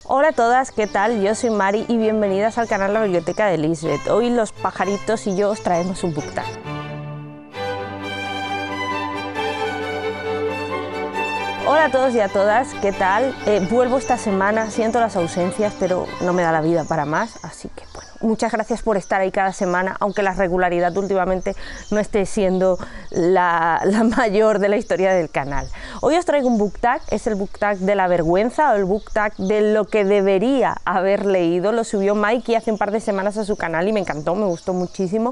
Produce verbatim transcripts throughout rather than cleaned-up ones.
Hola a todas, ¿qué tal? Yo soy Mari y bienvenidas al canal La Biblioteca de Lisbeth. Hoy los pajaritos y yo os traemos un book tag. Hola a todos y a todas, ¿qué tal? Eh, vuelvo esta semana, siento las ausencias, pero no me da la vida para más, así que bueno, muchas gracias por estar ahí cada semana, aunque la regularidad últimamente no esté siendo la, la mayor de la historia del canal. Hoy os traigo un book tag, es el book tag de la vergüenza o el book tag de lo que debería haber leído. Lo subió Mikey hace un par de semanas a su canal y me encantó, me gustó muchísimo.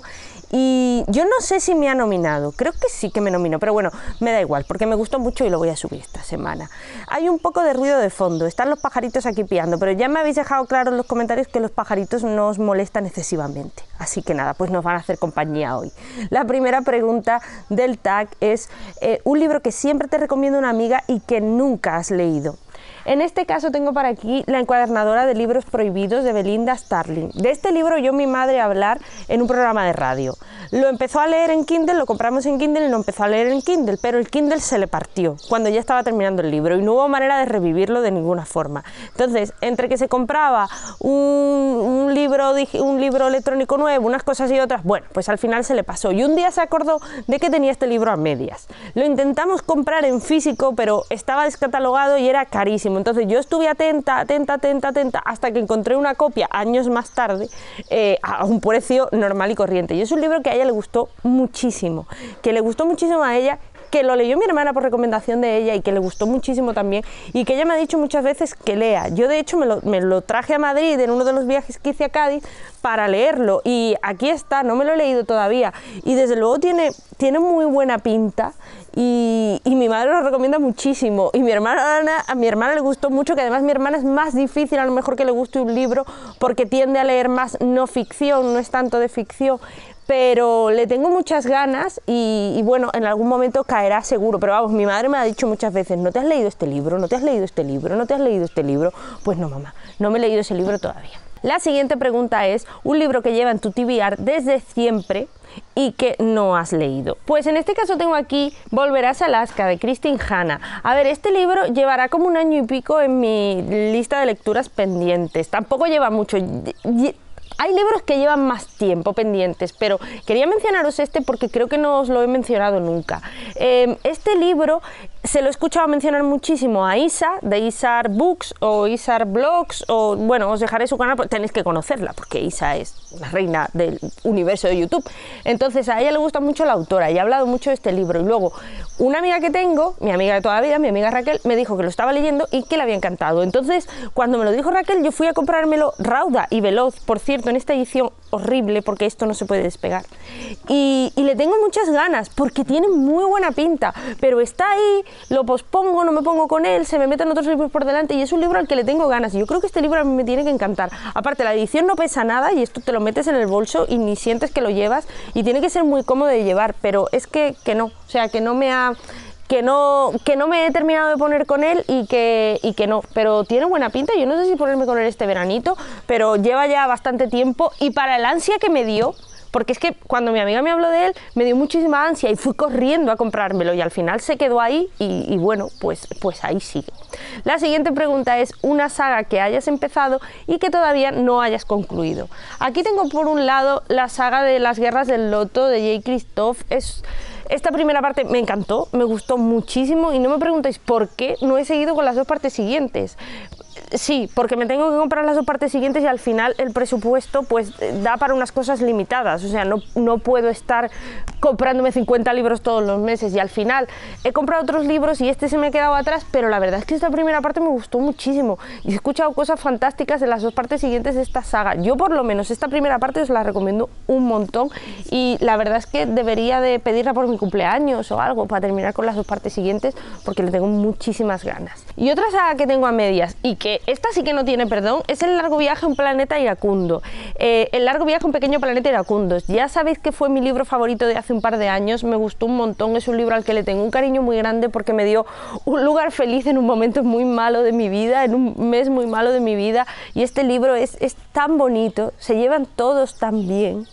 Y yo no sé si me ha nominado, creo que sí que me nominó, pero bueno, me da igual, porque me gustó mucho y lo voy a subir esta semana. Hay un poco de ruido de fondo, están los pajaritos aquí piando, pero ya me habéis dejado claro en los comentarios que los pajaritos no os molestan excesivamente, así que nada, pues nos van a hacer compañía hoy. La primera pregunta del tag es eh, un libro que siempre te recomienda una amiga y que nunca has leído. En este caso tengo para aquí La encuadernadora de libros prohibidos de Belinda Starling. De este libro oyó mi madre hablar en un programa de radio. Lo empezó a leer en Kindle, lo compramos en Kindle y lo empezó a leer en Kindle, pero el Kindle se le partió cuando ya estaba terminando el libro y no hubo manera de revivirlo de ninguna forma. Entonces, entre que se compraba un, un, libro, un libro electrónico nuevo, unas cosas y otras, bueno, pues al final se le pasó. Y un día se acordó de que tenía este libro a medias. Lo intentamos comprar en físico, pero estaba descatalogado y era carísimo. Entonces yo estuve atenta, atenta, atenta, atenta, hasta que encontré una copia años más tarde eh, a un precio normal y corriente. Y es un libro que a ella le gustó muchísimo, que le gustó muchísimo a ella, que lo leyó mi hermana por recomendación de ella y que le gustó muchísimo también y que ella me ha dicho muchas veces que lea. Yo de hecho me lo, me lo traje a Madrid en uno de los viajes que hice a Cádiz para leerlo y aquí está, no me lo he leído todavía y desde luego tiene, tiene muy buena pinta y, y mi madre lo recomienda muchísimo y mi hermana, a mi hermana le gustó mucho, que además mi hermana es más difícil a lo mejor que le guste un libro porque tiende a leer más no ficción, no es tanto de ficción, pero le tengo muchas ganas y, y bueno, en algún momento caerá seguro, pero vamos, mi madre me ha dicho muchas veces, ¿no te has leído este libro? ¿No te has leído este libro? ¿No te has leído este libro? Pues no, mamá, no me he leído ese libro todavía. La siguiente pregunta es, un libro que lleva en tu T B R desde siempre y que no has leído. Pues en este caso tengo aquí Volverás a Alaska, de Kristin Hannah. A ver, este libro llevará como un año y pico en mi lista de lecturas pendientes, tampoco lleva mucho. Hay libros que llevan más tiempo pendientes, pero quería mencionaros este porque creo que no os lo he mencionado nunca. Eh, este libro se lo he escuchado mencionar muchísimo a Isa, de Isar Books o Isar Blogs, o bueno, os dejaré su canal, tenéis que conocerla porque Isa es la reina del universo de YouTube. Entonces a ella le gusta mucho la autora y ha hablado mucho de este libro. Y luego una amiga que tengo, mi amiga de toda la vida, mi amiga Raquel, me dijo que lo estaba leyendo y que le había encantado. Entonces cuando me lo dijo Raquel, yo fui a comprármelo rauda y veloz, por cierto, en esta edición horrible porque esto no se puede despegar y, y le tengo muchas ganas porque tiene muy buena pinta, pero está ahí, lo pospongo, no me pongo con él, se me meten otros libros por delante y es un libro al que le tengo ganas y yo creo que este libro a mí me tiene que encantar. Aparte, la edición no pesa nada y esto te lo metes en el bolso y ni sientes que lo llevas y tiene que ser muy cómodo de llevar, pero es que, que no, o sea, que no me ha... Que no, que no me he terminado de poner con él y que, y que no, pero tiene buena pinta. Yo no sé si ponerme con él este veranito, pero lleva ya bastante tiempo y para el ansia que me dio, porque es que cuando mi amiga me habló de él me dio muchísima ansia y fui corriendo a comprármelo y al final se quedó ahí y, y bueno, pues, pues ahí sigue. La siguiente pregunta es una saga que hayas empezado y que todavía no hayas concluido. Aquí tengo por un lado la saga de Las Guerras del Loto de Jay Kristoff. Es... Esta primera parte me encantó, me gustó muchísimo y no me preguntéis por qué no he seguido con las dos partes siguientes. Sí, porque me tengo que comprar las dos partes siguientes y al final el presupuesto pues da para unas cosas limitadas, o sea, no, no puedo estar comprándome cincuenta libros todos los meses y al final he comprado otros libros y este se me ha quedado atrás, pero la verdad es que esta primera parte me gustó muchísimo y he escuchado cosas fantásticas de las dos partes siguientes de esta saga. Yo por lo menos esta primera parte os la recomiendo un montón y la verdad es que debería de pedirla por mi cumpleaños o algo para terminar con las dos partes siguientes porque le tengo muchísimas ganas. Y otra saga que tengo a medias y que esta sí que no tiene perdón es El largo viaje a un planeta iracundo. Eh, El largo viaje a un pequeño planeta iracundo. Ya sabéis que fue mi libro favorito de hace un par de años, me gustó un montón, es un libro al que le tengo un cariño muy grande porque me dio un lugar feliz en un momento muy malo de mi vida, en un mes muy malo de mi vida y este libro es, es tan bonito, se llevan todos tan bien.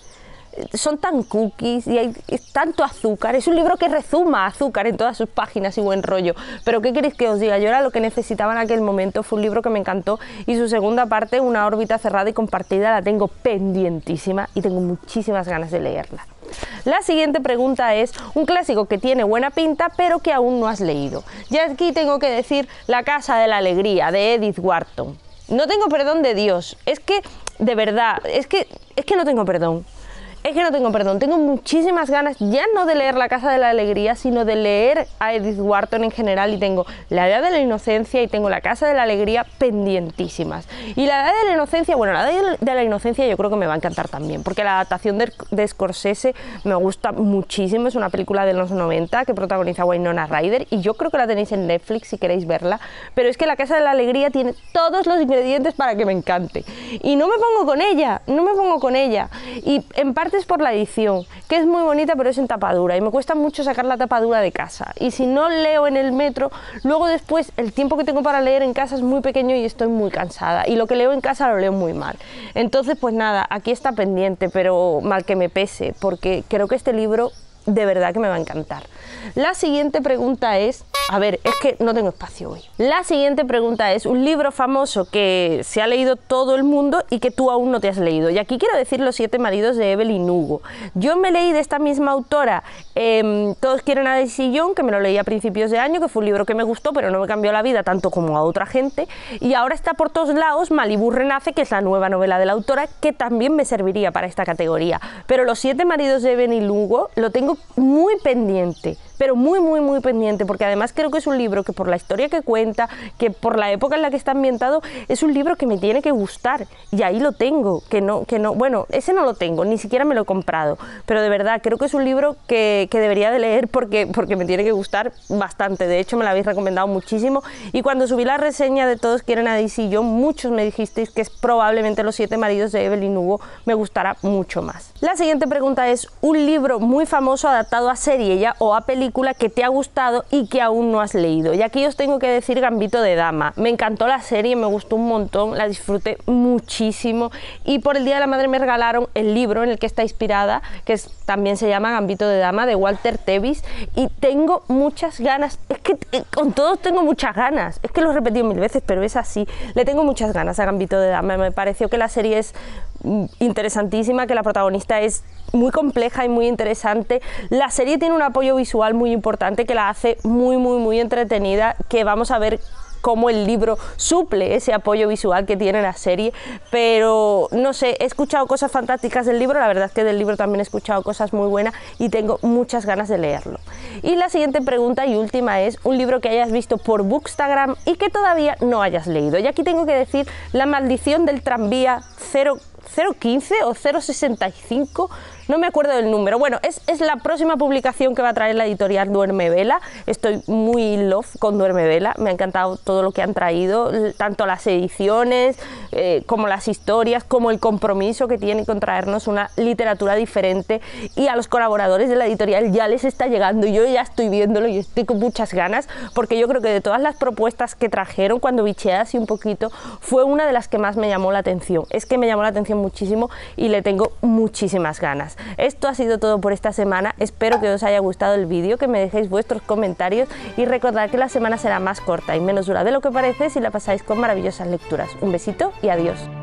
son tan cookies y hay tanto azúcar. Es un libro que rezuma azúcar en todas sus páginas y buen rollo. Pero ¿qué queréis que os diga? Yo era lo que necesitaba en aquel momento. Fue un libro que me encantó y su segunda parte, Una órbita cerrada y compartida, la tengo pendientísima y tengo muchísimas ganas de leerla. La siguiente pregunta es un clásico que tiene buena pinta pero que aún no has leído. Ya aquí tengo que decir La casa de la alegría, de Edith Wharton. No tengo perdón de Dios, es que, de verdad, es que, es que no tengo perdón. Es que no tengo perdón, tengo muchísimas ganas ya no de leer La casa de la alegría, sino de leer a Edith Wharton en general, y tengo La edad de la inocencia y tengo La casa de la alegría pendientísimas. Y La edad de la inocencia, bueno, La edad de la inocencia yo creo que me va a encantar también, porque la adaptación de, de Scorsese me gusta muchísimo, es una película de los noventa que protagoniza Winona Ryder y yo creo que la tenéis en Netflix si queréis verla, pero es que La casa de la alegría tiene todos los ingredientes para que me encante. Y no me pongo con ella, no me pongo con ella. Y en parte es por la edición, que es muy bonita pero es en tapadura y me cuesta mucho sacar la tapadura de casa, y si no leo en el metro, luego después el tiempo que tengo para leer en casa es muy pequeño y estoy muy cansada, y lo que leo en casa lo leo muy mal. Entonces pues nada, aquí está pendiente, pero mal que me pese, porque creo que este libro de verdad que me va a encantar. La siguiente pregunta es, a ver, es que no tengo espacio hoy. La siguiente pregunta es un libro famoso que se ha leído todo el mundo y que tú aún no te has leído. Y aquí quiero decir Los siete maridos de Evelyn Hugo. Yo me leí de esta misma autora eh, Todos quieren a Daisy Young, que me lo leí a principios de año, que fue un libro que me gustó, pero no me cambió la vida tanto como a otra gente. Y ahora está por todos lados Malibú renace, que es la nueva novela de la autora, que también me serviría para esta categoría. Pero Los siete maridos de Evelyn Hugo lo tengo muy pendiente, pero muy muy muy pendiente, porque además creo que es un libro que por la historia que cuenta, que por la época en la que está ambientado, es un libro que me tiene que gustar, y ahí lo tengo, que no, que no, bueno, ese no lo tengo, ni siquiera me lo he comprado, pero de verdad creo que es un libro que, que debería de leer porque, porque me tiene que gustar bastante. De hecho me lo habéis recomendado muchísimo, y cuando subí la reseña de Todos quieren a Daisy Young, muchos me dijisteis que es probablemente Los siete maridos de Evelyn Hugo me gustará mucho más. La siguiente pregunta es un libro muy famoso adaptado a serie ya o a película que te ha gustado y que aún no has leído. Y aquí os tengo que decir Gambito de Dama. Me encantó la serie, me gustó un montón, la disfruté muchísimo, y por el Día de la Madre me regalaron el libro en el que está inspirada, que es, también se llama Gambito de Dama, de Walter Tevis, y tengo muchas ganas, es que eh, con todos tengo muchas ganas, es que lo he repetido mil veces, pero es así, le tengo muchas ganas a Gambito de Dama. Me pareció que la serie es interesantísima, que la protagonista es muy compleja y muy interesante. La serie tiene un apoyo visual muy importante que la hace muy muy muy entretenida, que vamos a ver cómo el libro suple ese apoyo visual que tiene la serie, pero no sé, he escuchado cosas fantásticas del libro, la verdad es que del libro también he escuchado cosas muy buenas y tengo muchas ganas de leerlo. Y la siguiente pregunta y última es un libro que hayas visto por Bookstagram y que todavía no hayas leído. Y aquí tengo que decir La maldición del tranvía cero quince o cero sesenta y cinco, no me acuerdo del número. Bueno, es, es la próxima publicación que va a traer la editorial Duerme Vela. Estoy muy in love con Duerme Vela, me ha encantado todo lo que han traído, tanto las ediciones eh, como las historias, como el compromiso que tienen con traernos una literatura diferente, y a los colaboradores de la editorial ya les está llegando, y yo ya estoy viéndolo y estoy con muchas ganas, porque yo creo que de todas las propuestas que trajeron, cuando bicheé así un poquito, fue una de las que más me llamó la atención. Es que me llamó la atención muchísimo y le tengo muchísimas ganas. Esto ha sido todo por esta semana, espero que os haya gustado el vídeo, que me dejéis vuestros comentarios y recordad que la semana será más corta y menos dura de lo que parece si la pasáis con maravillosas lecturas. Un besito y adiós.